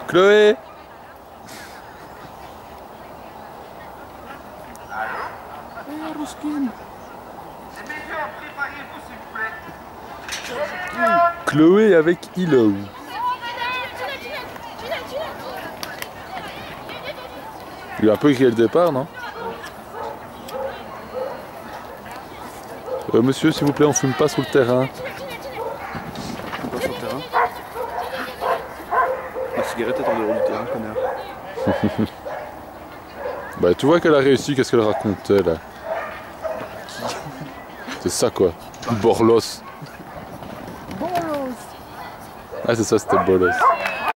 Chloé. Chloé avec Ilou. Il a un peu écrit le départ, non? Monsieur, s'il vous plaît, on fume pas sur le terrain. Pas sur le terrain. La cigarette est en dehors du terrain, connard. Bah, tu vois qu'elle a réussi, qu'est-ce qu'elle racontait là? C'est ça quoi. Borlos. Bolos. Ah, c'est ça, c'était Bolos.